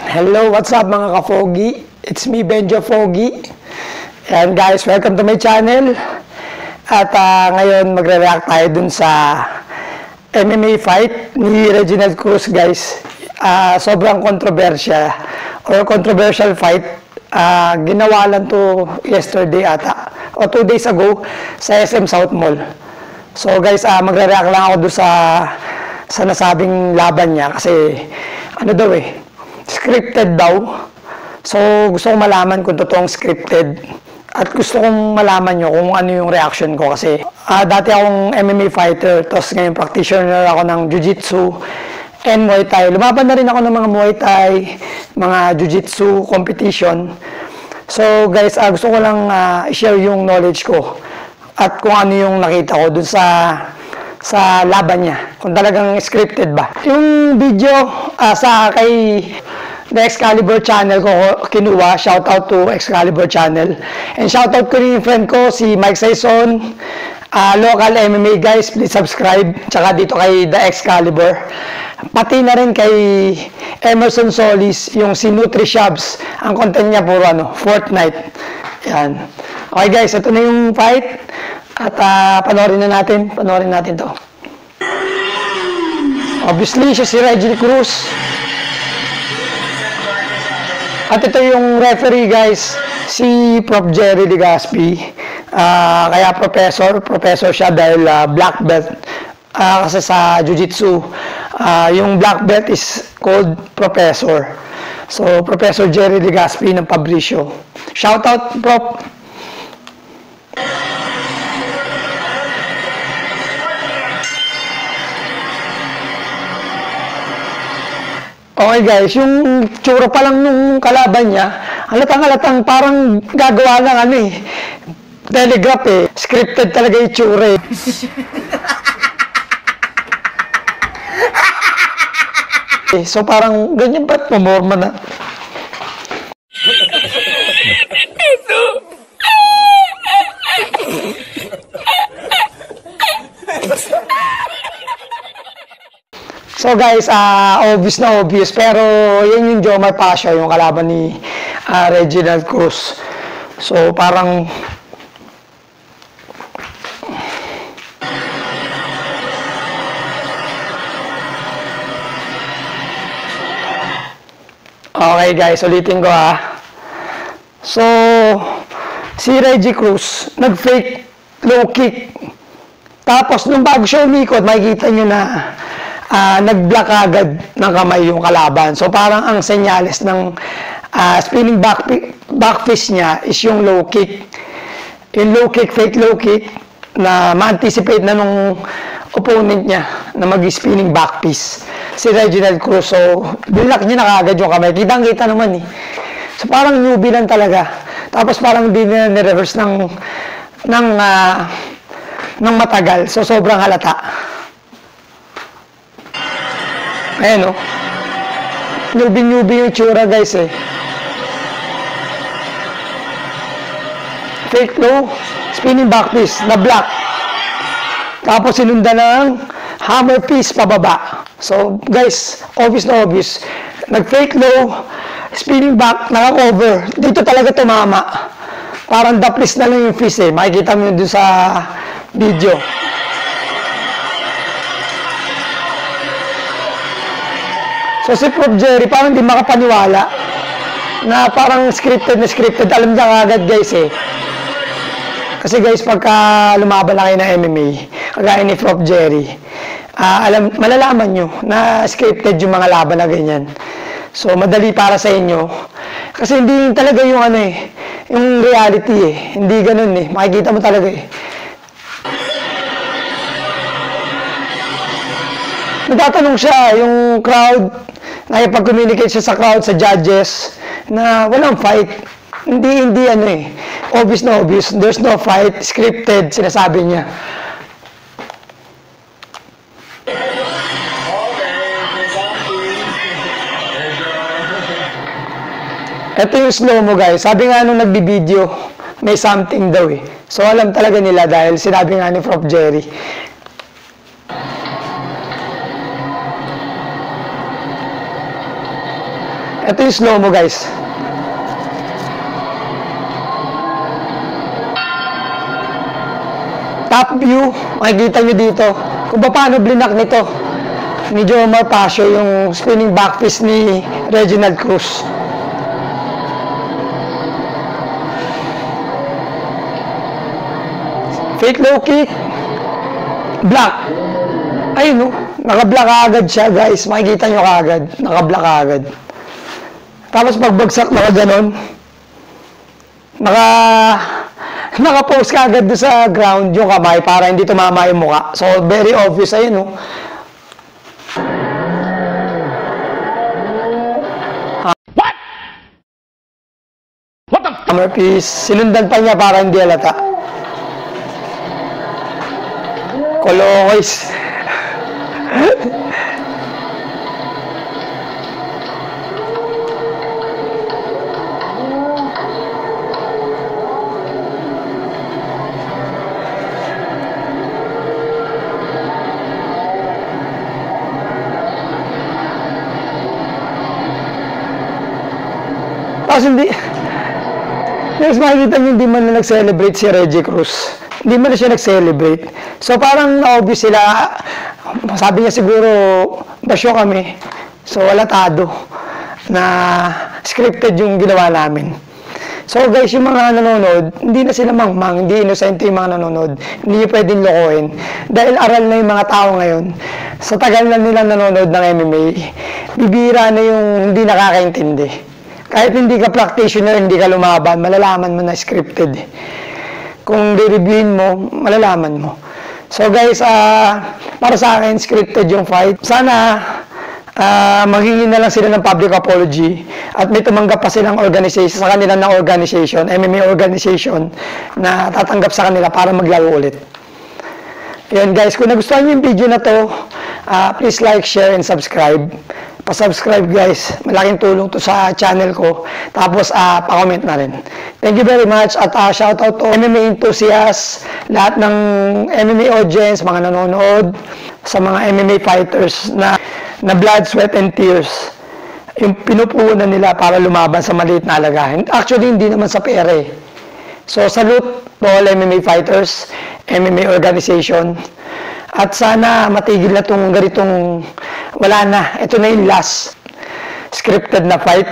Hello, what's up mga ka-Foggy? It's me, Benjo Foggy. And guys, welcome to my channel. At ngayon magre-react tayo dun sa MMA fight ni Reginald Cruz, guys. Sobrang controversial fight. Ginawa lang to yesterday ata, o 2 days ago sa SM South Mall. So guys, magre-react lang ako dun sa nasabing laban niya kasi ano daw scripted daw. So gusto kong malaman kung totoong scripted at gusto kong malaman nyo kung ano yung reaction ko kasi dati akong MMA fighter, tapos ngayon practitioner ako ng Jiu-Jitsu and Muay Thai. Lumaban na rin ako ng mga Muay Thai, mga Jiu-Jitsu competition. So guys, gusto ko lang i-share yung knowledge ko at kung ano yung nakita ko dun sa laban niya, kung talagang scripted ba. Yung video kay The Excalibur channel ko kinuha, shout out to Excalibur channel. And shout out ko rin yung friend ko, si Mike Saison, local MMA guys, please subscribe. Tsaka dito kay The Excalibur. Pati na rin kay Emerson Solis, yung si NutriShops. Ang content niya puro Fortnite. Yan. Okay guys, ito na yung fight. At panoorin natin to. Obviously, siya si Reginald Cruz. At ito yung referee guys, si Prof. Jerry Legaspi. Kaya professor siya dahil black belt. Kasi sa Jiu-Jitsu, yung black belt is called professor. So, Professor Jerry Legaspi ng Fabricio. Shout out, Prof. Okay guys, yung tsura pa lang nung kalaban niya, halatang parang gagawa ng telegraph Scripted talaga yung tsura So parang ganyan ba't pumorma na? So guys, obvious pero yan yung Jomar Pasha, yung kalaban ni Reginald Cruz. So parang okay guys, ulitin ko So si Reggie Cruz nag-fake low kick. Tapos nung bago siya umikot, makikita nyo na nag-block agad ng kamay yung kalaban. So parang ang senyales ng spinning back fist niya is yung low kick. Yung low kick, fake low kick na ma-anticipate na nung opponent niya na mag-spinning back fist si Reginald Cruz. So binlock niya na kagad yung kamay. Kitang-kita naman So parang newbie lang talaga. Tapos parang hindi na ni-reverse ng matagal. So sobrang halata. Ayan Newbie yung tsura guys Fake low, spinning back fist, na block. Tapos sinundan ng hammer fist pababa. So guys, obvious na obvious. Nag-fake low, spinning back, naka-cover. Dito talaga tumama. Parang daplis na lang yung fist Makikita mo yun dun sa video. So si Prof. Jerry parang hindi makapaniwala na parang scripted. Alam niya agad guys Kasi guys, pagka lumaban na kayo ng MMA, kagaya ni Prof. Jerry, malalaman nyo na scripted yung mga laban na ganyan. So madali para sa inyo. Kasi hindi talaga yung yung reality Hindi ganun Makikita mo talaga Nagtatanong siya, yung crowd, nakipag-communicate siya sa crowd, sa judges, na walang fight. Hindi obvious na obvious. There's no fight, scripted, sinasabi niya. Ito yung slow-mo guys. Sabi nga nung nagbi-video, may something daw So alam talaga nila dahil sinabi nga ni Prof. Jerry. Ito yung slow mo guys. Top view, makikita nyo dito kung paano blinak nito ni Jomar Pacio yung spinning back fist ni Reginald Cruz. Fake low kick, black. Ayun no, naka-black agad siya guys, makikita nyo kaagad, naka-black agad. Tapos pagbagsak naka ganon, naka-post ka agad doon sa ground yung kamay para hindi tumama yung mukha. So, very obvious ayun, no? What? What the Hammer piece. Sinundan pa niya para hindi halata. Kolokoys. Tapos hindi, yes, makikita nyo hindi man na nag-celebrate si Reggie Cruz. Hindi man na siya nag-celebrate. So parang obvious sila, sabi niya siguro, basyo kami. So walatado na scripted yung ginawa namin. So guys, yung mga nanonood, hindi na sila mangmang, hindi innocent yung mga nanonood. Hindi nyo pwedeng lokohin. Dahil aral na yung mga tao ngayon. Sa tagal na nilang nanonood ng MMA, bibira na yung hindi nakakaintindi. Kahit hindi ka practitioner, hindi ka lumaban, malalaman mo na scripted. Kung re-reviewin mo, malalaman mo. So guys, para sa akin, scripted yung fight. Sana maghingi na lang sila ng public apology at may tumanggap pa silang organization sa kanila na organization, MMA organization, na tatanggap sa kanila para maglaro ulit. Yun guys, kung nagustuhan niyo yung video na to, please like, share, and subscribe. Pa-subscribe guys, malaking tulong to sa channel ko. Tapos pa-comment na rin. Thank you very much at shoutout to MMA enthusiasts, lahat ng MMA audience, mga nanonood, sa mga MMA fighters na blood, sweat, and tears yung pinupunan nila para lumaban sa maliit na alagahan. Actually, hindi naman sa pera eh. So, salute to all MMA fighters, MMA organization. At sana matigil na itong ganitong, wala na, ito na yung last scripted na fight.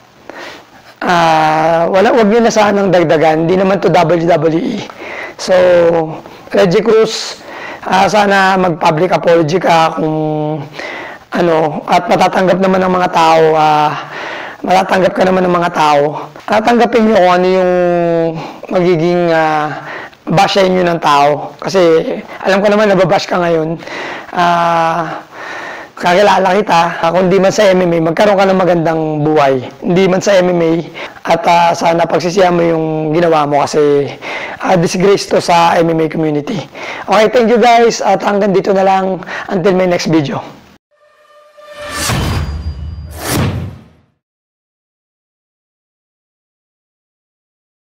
Wag nyo na sanang dagdagan, hindi naman to WWE. So, Reggie Cruz, sana mag-public apology ka kung ano, at matatanggap naman ng mga tao, matatanggap ka naman ng mga tao. Tatanggapin nyo kung ano yung magiging bashin nyo ng tao. Kasi alam ko naman nababash ka ngayon. Kakilala kita. Kung di man sa MMA, magkaroon ka ng magandang buhay. Hindi man sa MMA. At sana pagsisihan mo yung ginawa mo kasi disgrace to sa MMA community. Okay, thank you guys. At hanggang dito na lang until my next video.